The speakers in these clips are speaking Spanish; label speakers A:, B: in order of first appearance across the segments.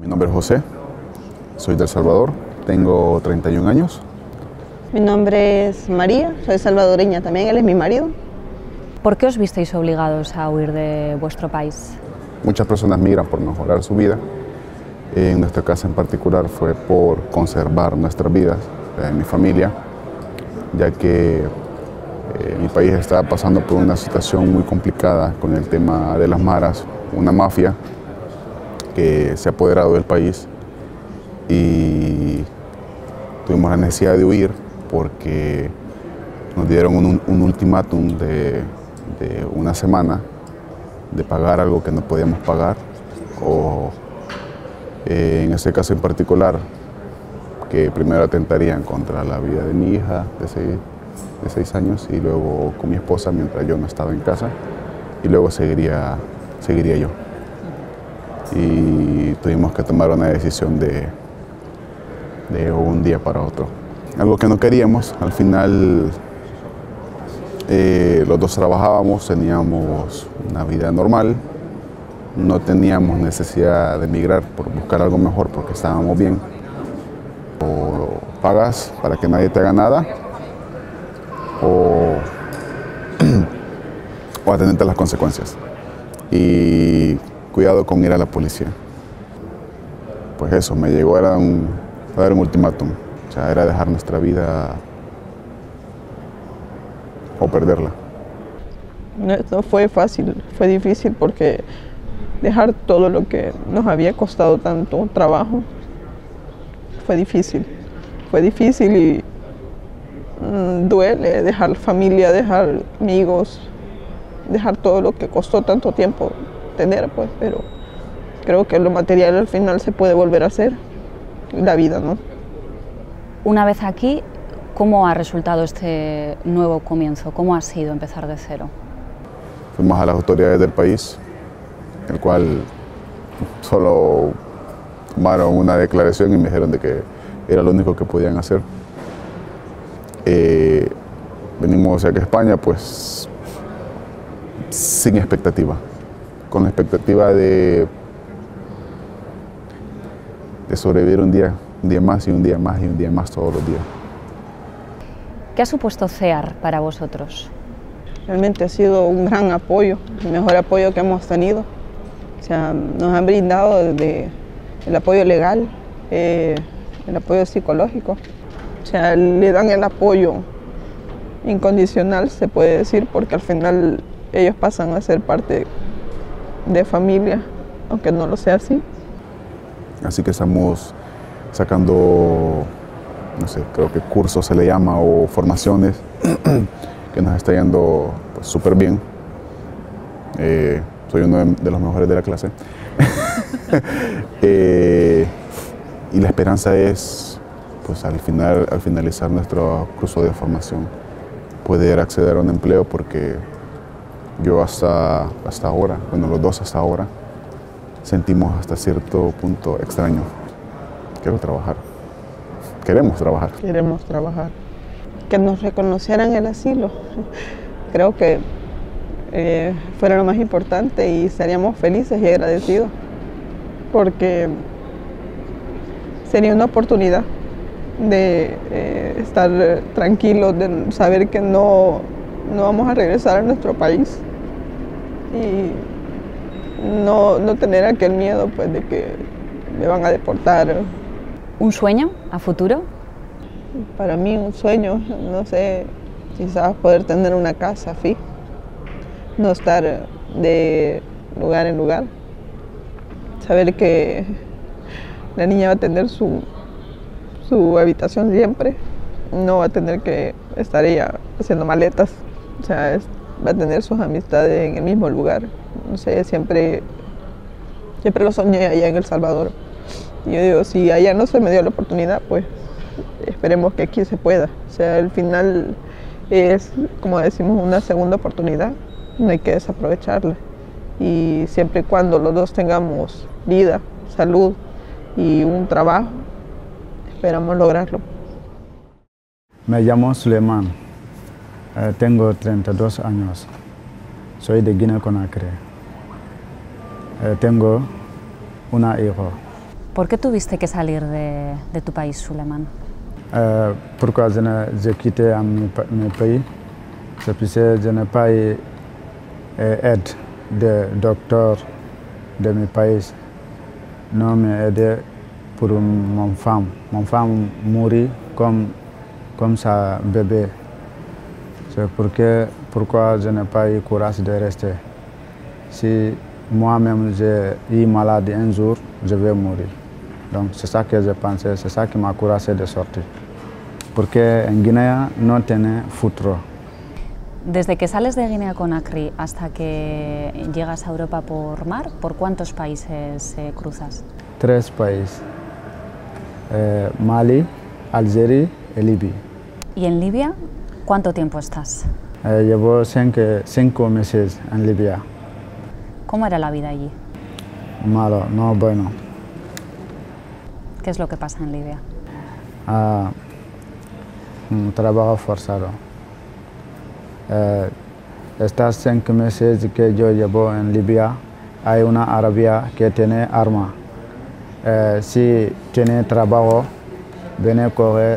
A: Mi nombre es José, soy de El Salvador, tengo 31 años.
B: Mi nombre es María, soy salvadoreña también, él es mi marido.
C: ¿Por qué os visteis obligados a huir de vuestro país?
A: Muchas personas migran por mejorar su vida. En nuestra casa en particular fue por conservar nuestras vidas, mi familia, ya que mi país está pasando por una situación muy complicada con el tema de las maras, una mafia que se ha apoderado del país y tuvimos la necesidad de huir porque nos dieron un ultimátum de una semana de pagar algo que no podíamos pagar o en este caso en particular que primero atentarían contra la vida de mi hija de 6 años y luego con mi esposa mientras yo no estaba en casa y luego seguiría yo. Y tuvimos que tomar una decisión de un día para otro. Algo que no queríamos, al final los dos trabajábamos, teníamos una vida normal, no teníamos necesidad de emigrar por buscar algo mejor porque estábamos bien. O pagas para que nadie te haga nada o atenderte a las consecuencias. Y cuidado con ir a la policía. Pues eso, me llegó a dar un ultimátum. O sea, era dejar nuestra vida o perderla.
B: No fue fácil, fue difícil porque dejar todo lo que nos había costado tanto trabajo fue difícil. Fue difícil y duele dejar familia, dejar amigos, dejar todo lo que costó tanto tiempo tener, pues, pero creo que lo material al final se puede volver a hacer, la vida, ¿no?
C: Una vez aquí, ¿cómo ha resultado este nuevo comienzo? ¿Cómo ha sido empezar de cero?
A: Fuimos a las autoridades del país, el cual solo tomaron una declaración y me dijeron de que era lo único que podían hacer. Venimos aquí a España, pues, sin expectativa, con la expectativa de sobrevivir un día más y un día más y un día más todos los días.
C: ¿Qué ha supuesto CEAR para vosotros?
B: Realmente ha sido un gran apoyo, el mejor apoyo que hemos tenido. O sea, nos han brindado desde el apoyo legal, el apoyo psicológico. O sea, le dan el apoyo incondicional, se puede decir, porque al final ellos pasan a ser parte de familia, aunque no lo sea así.
A: Así que estamos sacando, no sé, creo que cursos se le llama o formaciones que nos está yendo pues, súper bien. Soy uno de los mejores de la clase. Y la esperanza es, pues al finalizar nuestro curso de formación, poder acceder a un empleo porque yo hasta ahora, bueno, los dos hasta ahora, sentimos hasta cierto punto extraño. Quiero trabajar. Queremos trabajar.
B: Queremos trabajar. Que nos reconocieran el asilo. Creo que fuera lo más importante y estaríamos felices y agradecidos porque sería una oportunidad de estar tranquilos, de saber que no vamos a regresar a nuestro país y no tener aquel miedo pues, de que me van a deportar.
C: ¿Un sueño a futuro?
B: Para mí un sueño, no sé, quizás poder tener una casa fija, no estar de lugar en lugar, saber que la niña va a tener su habitación siempre, no va a tener que estar ella haciendo maletas, o sea, va a tener sus amistades en el mismo lugar. No sé, siempre lo soñé allá en El Salvador. Y yo digo, si allá no se me dio la oportunidad, pues esperemos que aquí se pueda. O sea, al final es, como decimos, una segunda oportunidad, no hay que desaprovecharla. Y siempre y cuando los dos tengamos vida, salud y un trabajo, esperamos lograrlo.
D: Me llamo Suleiman, tengo 32 años, soy de Guinea-Conakry. Tengo una hija.
C: ¿Por qué tuviste que salir de tu país, Suleiman?
D: Pourquoi j'ai quitté mon pays? C'est parce que je n'ai pas eu aide de docteur de mon pays. Non m'a aidé pour mon femme. Mon femme mourit comme sa bébé. C'est pourquoi je n'ai pas eu courage de rester. Si moi-même j'ai eu maladie un jour, je vais mourir. Donc c'est ça que j'ai pensé, c'est ça qui m'a encouragé de sortir. Porque en Guinea no tiene futuro.
C: Desde que sales de Guinea-Conakry hasta que llegas a Europa por mar, ¿por cuántos países cruzas?
D: 3 países, Mali, Algeria y Libia.
C: ¿Y en Libia cuánto tiempo estás?
D: Llevo 5 meses en Libia.
C: ¿Cómo era la vida allí?
D: Malo, no bueno.
C: ¿Qué es lo que pasa en Libia?
D: Un trabajo forzado. Estas 5 meses que yo llevo en Libia, hay una arabia que tiene arma. Si tiene trabajo, viene a coger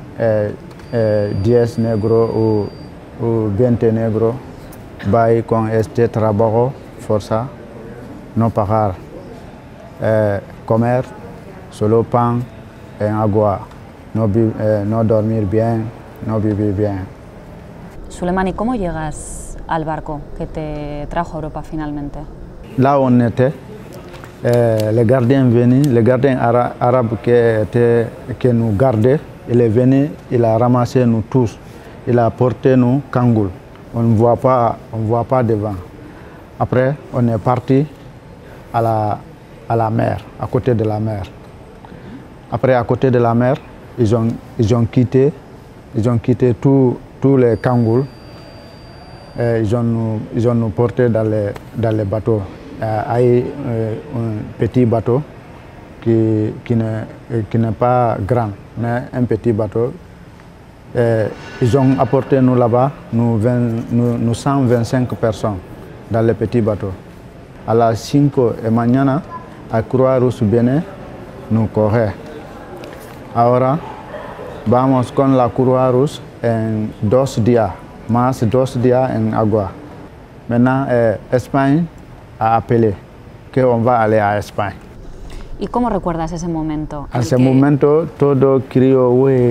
D: 10 negros o 20 negros, va con este trabajo forza, no pagar, comer solo pan y agua, no dormir bien, no vivir bien.
C: Suleiman, ¿y cómo llegas al barco que te trajo a Europa finalmente?
D: Là où on était, le gardien venu, le gardien arabe qui nous gardait, il est venu, il a ramassé nous tous, il a porté nous Kangoul. On ne voit pas devant. Après, on est parti à la mer, à côté de la mer. Après, à côté de la mer, ils ont quitté tous les Kangouls. Ils ont nous porté dans les bateaux. Un petit bateau qui n'est pas grand, mais un petit bateau. Ils ont apporté nous là-bas, nous 125 personnes dans le petit bateau. A las 5 de mañana, a Croix-Rouge viene, nous corre. Ahora vamos con la Croix-Rouge en 2 días, más 2 días en agua. Maintenant, Espagne a appelé qu'on va aller à Espagne.
C: ¿Y cómo recuerdas ese momento?
D: En ese momento todo crió,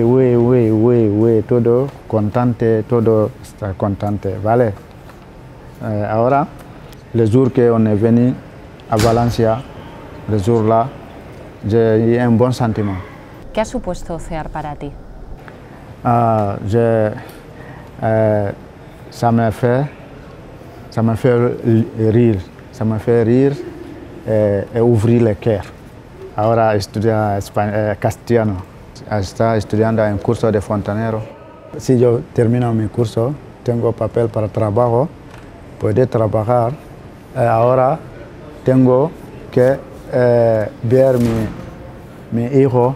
D: todo contente, todo está contente, ¿vale? Ahora, le jour qu'on est venu à Valencia, le jour-là, j'ai eu un bon sentiment.
C: ¿Qué ha supuesto CEAR para ti?
D: Ça m'a fait rire, et ouvrir le cœur. Ahora estudia castellano, está estudiando en curso de fontanero. Si yo termino mi curso, tengo papel para trabajo, puedo trabajar. Ahora tengo que ver mi hijo.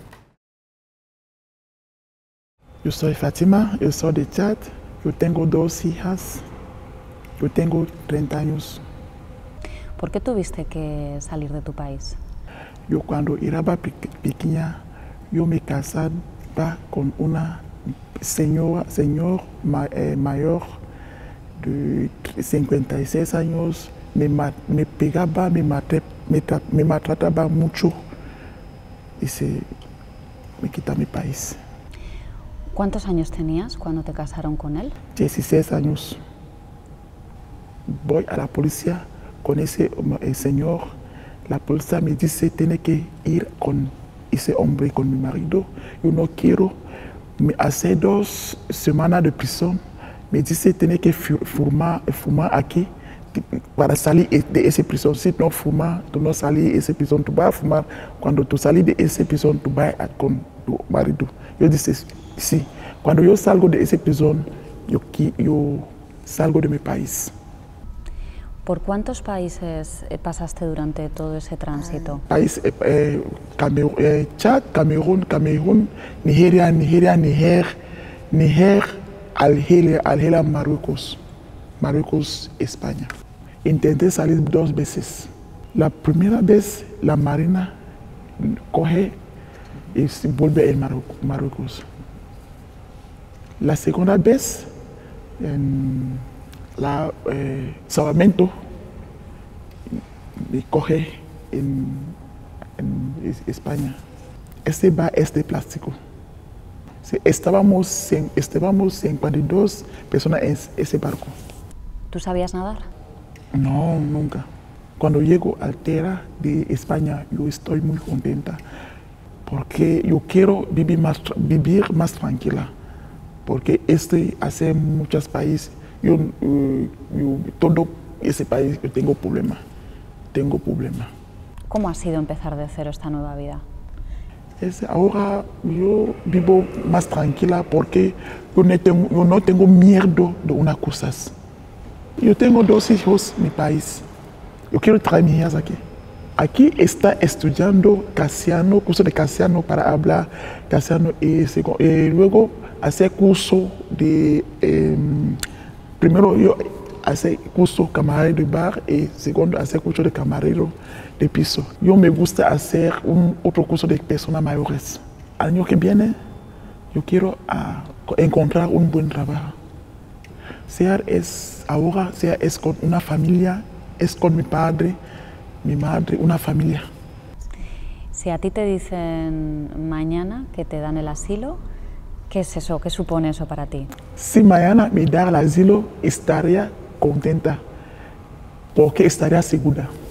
E: Yo soy Fatima, yo soy de Chad, yo tengo 2 hijas, yo tengo 30 años.
C: ¿Por qué tuviste que salir de tu país?
E: Yo cuando era pequeña, yo me casaba con una señor mayor de 56 años, me pegaba, me maltrataba mucho y me quitó mi país.
C: ¿Cuántos años tenías cuando te casaron con él?
E: 16 años. Voy a la policía con ese señor. La policía me dice, tiene que ir con ese hombre, con mi marido. Yo no quiero. Me hace 2 semanas de prisión. Me dice, tiene que fumar aquí para salir de esa prisión. Si no fumas, tú no sales de esa prisión. Tú vas a fumar. Cuando tú sales de esa prisión, tú vas con tu marido. Yo dije, sí. Cuando yo salgo de esa prisión, yo salgo de mi país.
C: ¿Por cuántos países pasaste durante todo ese tránsito?
E: Chad, Camerún, Nigeria, Algeria, Marruecos, España. Intenté salir 2 veces. La primera vez la marina coge y vuelve a Marruecos. La segunda vez, en Salvamento, me coge en España. Este bar es de plástico. Estábamos 52 personas en ese barco.
C: ¿Tú sabías nadar?
E: No, nunca. Cuando llego a tierra de España, yo estoy muy contenta porque yo quiero vivir más tranquila. Porque hace muchos países, todo ese país yo tengo problema.
C: ¿Cómo ha sido empezar de cero esta nueva vida?
E: Ahora yo vivo más tranquila porque yo no tengo miedo de unas cosas. Yo tengo 2 hijos en mi país. Yo quiero traer a mis hijas aquí. Aquí está estudiando castellano, curso de castellano para hablar castellano y luego hacer curso de... primero yo hacer curso camarero de bar y segundo hacer curso de camarero de piso. Yo me gusta hacer otro curso de personas mayores. Al año que viene yo quiero encontrar un buen trabajo. Ahora es con una familia, es con mi padre, mi madre, una familia.
C: Si a ti te dicen mañana que te dan el asilo, ¿qué es eso? ¿Qué supone eso para ti?
E: Si mañana me dan el asilo, estaría contenta porque estaría segura.